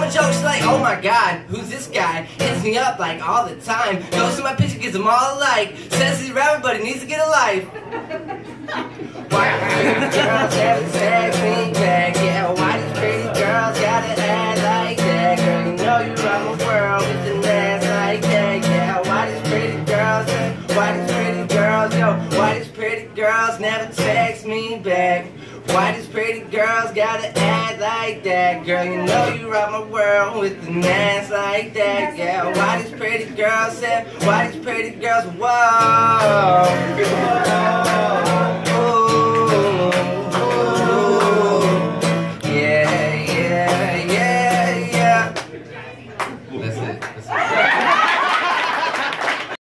a joke, she's like, oh my god, who's this guy? Hits me up like all the time. Goes to my picture, gives them all a like. Says he's rapping, but he needs to get a life. Why pretty girls haven't text me back? Yeah, why these pretty girls gotta act like that? Girl, you know you run the world with an ass like that. Yeah, why these pretty girls, why these pretty girls, yo, why these pretty girls never text me back? Why these pretty girls gotta act like that? Girl, you know you rock my world with an ass like that. Yeah, why these pretty girls say, why these pretty girls, whoa.